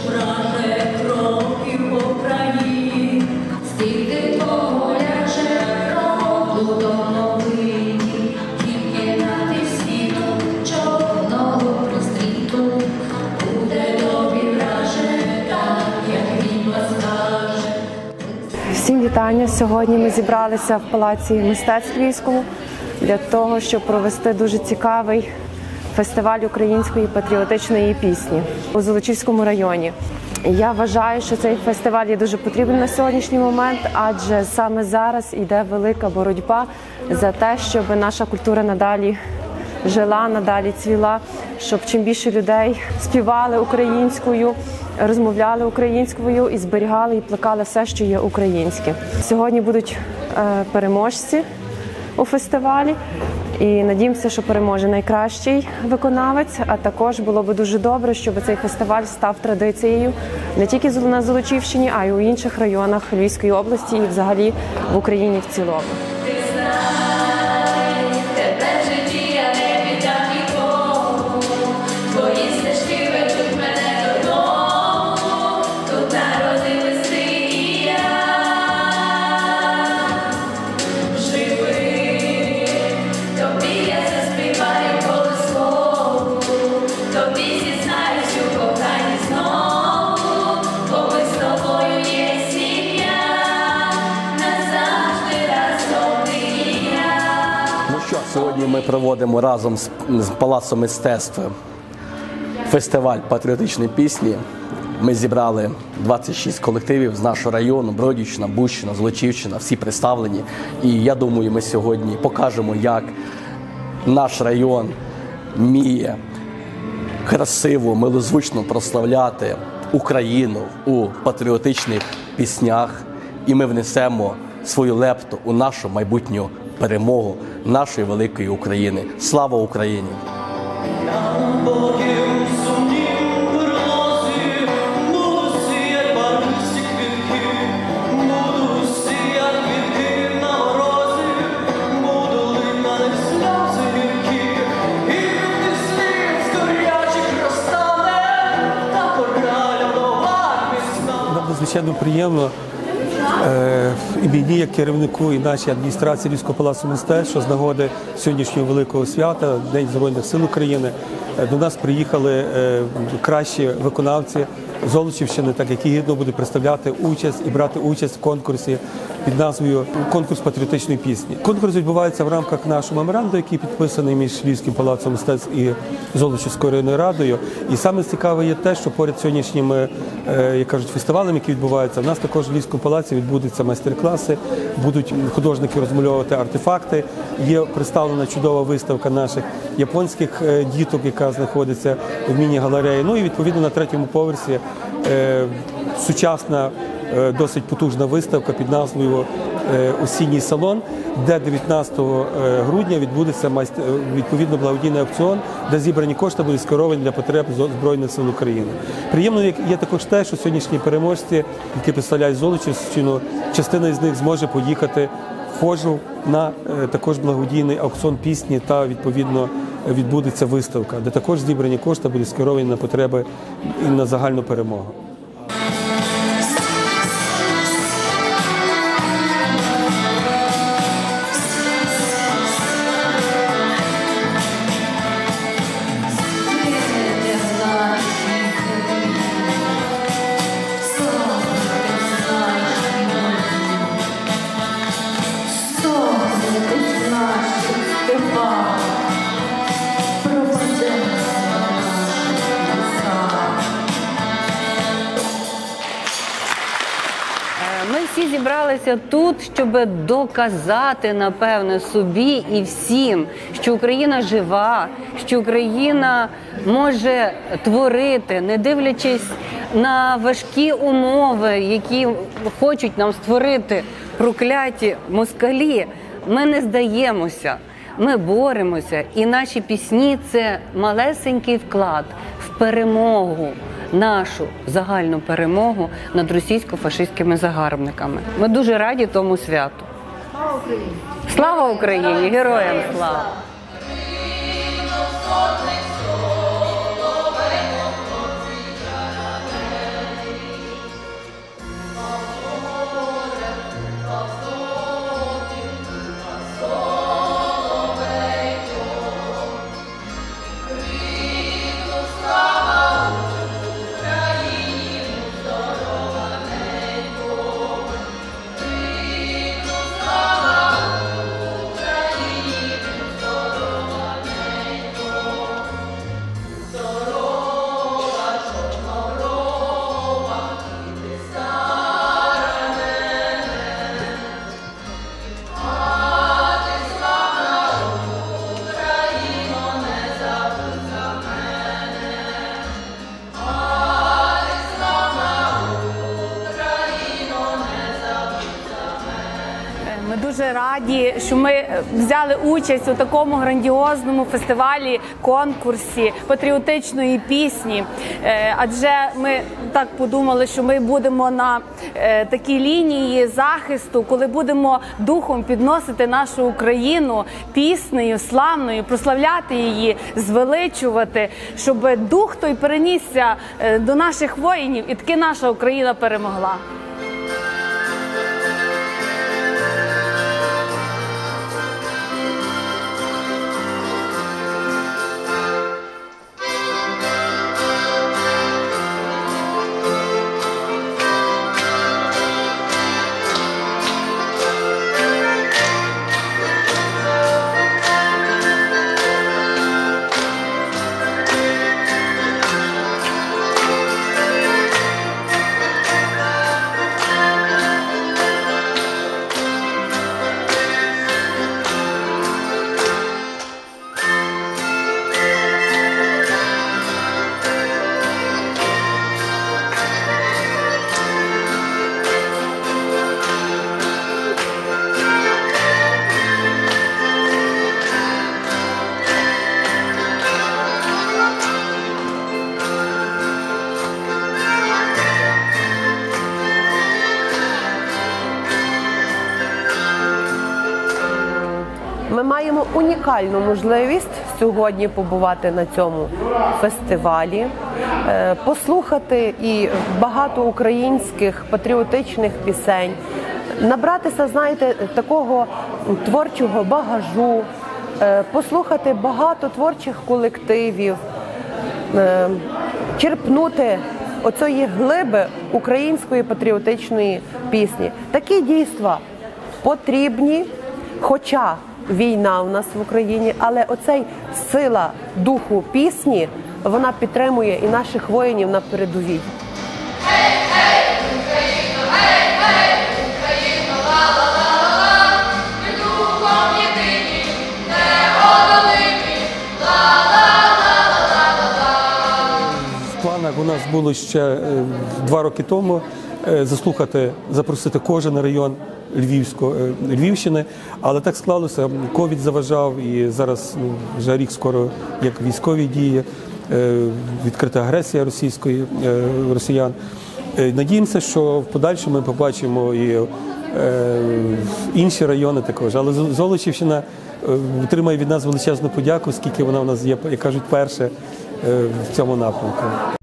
Всім вітання! Сьогодні ми зібралися в Палаці мистецтв Львівському для того, щоб провести дуже цікавий фестиваль української патріотичної пісні у Золочівському районі. Я вважаю, що цей фестиваль є дуже потрібен на сьогоднішній момент, адже саме зараз йде велика боротьба за те, щоб наша культура надалі жила, надалі цвіла, щоб чим більше людей співали українською, розмовляли українською і зберігали і плекали все, що є українське. Сьогодні будуть переможці у фестивалі і надіємося, що переможе найкращий виконавець, а також було б дуже добре, щоб цей фестиваль став традицією не тільки на Золочівщині, а й у інших районах Львівської області і взагалі в Україні в цілому. Сьогодні ми проводимо разом з Палацом мистецтв фестиваль патріотичної пісні. Ми зібрали 26 колективів з нашого району, Бродівщина, Бущина, Золочівщина, всі представлені. І я думаю, ми сьогодні покажемо, як наш район вміє красиво, милозвучно прославляти Україну у патріотичних піснях. І ми внесемо свою лепту у нашу майбутню перемогу нашої великої України. Слава Україні! Нам надзвичайно приємно і мені, як керівнику, і нашій адміністрації Львівського палацу мистецтв, що з нагоди сьогоднішнього великого свята, День Збройних сил України, до нас приїхали кращі виконавці Золочівщини, так які гідно будуть представляти участь і брати участь в конкурсі під назвою «Конкурс патріотичної пісні». Конкурс відбувається в рамках нашого меморандуму, який підписаний між Львівським палацом мистецтв і Золочівською районною радою. І саме цікаве є те, що поряд сьогоднішніми, як кажуть, фестивалями, які відбуваються, у нас також в Львівському палаці відбудуться майстер-класи, будуть художники розмальовувати артефакти. Є представлена чудова виставка наших японських діток, яка знаходиться в міні-галереї. Ну і відповідно на третьому поверсі сучасна, досить потужна виставка під назвою «Осінній салон», де 19 грудня відбудеться відповідно благодійний аукціон, де зібрані кошти будуть скеровані для потреб Збройних сил України. Приємно є також те, що сьогоднішні переможці, які представляють Золочівщину, частина із них зможе поїхати в Хожу на також благодійний аукціон пісні та відповідно відбудеться виставка, де також зібрані кошти будуть скеровані на потреби і на загальну перемогу. Ми всі зібралися тут, щоб доказати, напевне, собі і всім, що Україна жива, що Україна може творити, не дивлячись на важкі умови, які хочуть нам створити прокляті москалі. Ми не здаємося, ми боремося, і наші пісні – це малесенький вклад в перемогу, нашу загальну перемогу над російсько-фашистськими загарбниками. Ми дуже раді тому святу. Слава Україні! Слава Україні! Героям слава! дуже раді, що ми взяли участь у такому грандіозному фестивалі, конкурсі патріотичної пісні. Адже ми так подумали, що ми будемо на такій лінії захисту, коли будемо духом підносити нашу Україну піснею, славною, прославляти її, звеличувати, щоб дух той перенісся до наших воїнів, і таки наша Україна перемогла. Ми маємо унікальну можливість сьогодні побувати на цьому фестивалі, послухати і багато українських патріотичних пісень, набратися, знаєте, такого творчого багажу, послухати багато творчих колективів, черпнути оцієї глиби української патріотичної пісні. Такі дійства потрібні, хоча війна у нас в Україні, але оцей сила духу пісні, вона підтримує і наших воїнів на передовій. В планах у нас було ще 2 роки тому запросити кожен район Львівщини, але так склалося, ковід заважав, і зараз вже рік скоро, як військові дії, відкрита агресія росіян. Надіємося, що в подальшому ми побачимо і інші райони також, але Золочівщина отримає від нас величезну подяку, оскільки вона у нас є, як кажуть, перша в цьому напрямку.